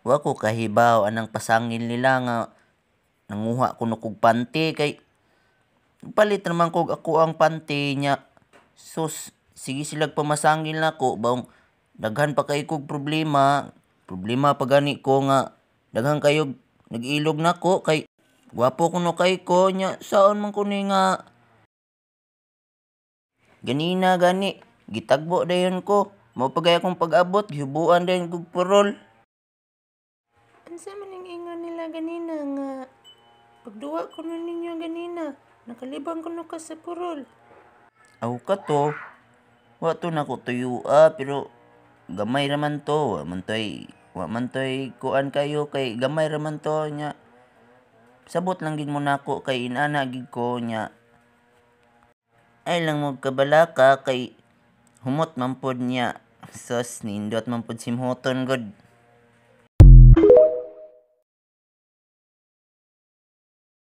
Wa ko kahibaw anang pasangil nila nga nanguha ko kog panty kay palit naman kog ako ang panty nya. Sus, sige silag pamasangil nako baong daghan pa kay kog problema. Problema pa gani ko nga daghan kayo nag-ilog nako kay gwapo kuno kay ko nya saon man ko ni nga ganina gani gitagbo dayon ko. Mao pagay akong pag-abot gihubuan dayon kog purol. Unsa man ning ingon nila ganina nga pagduwa kuno ninyo ganina nakalibang kuno ka sa purol. Aw kato, wa to nako tuyua pero gamay raman to, wa man toy kuan kayo kay gamay raman to nya. Sabot lang gid mo nako kay inana gid ko nya. Ay lang mo kabalaka kay humot man pod niya. Sus nindot man pod simhoton god.